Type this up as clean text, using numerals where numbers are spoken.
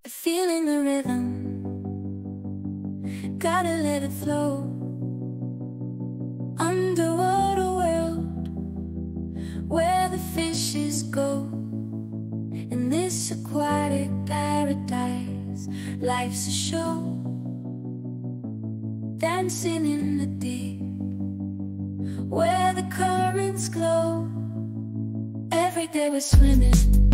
Feeling the rhythm, gotta let it flow. Underwater world, where the fishes go. In this aquatic paradise, life's a show. Dancing in the deep, where the currents glow. Every day we're swimming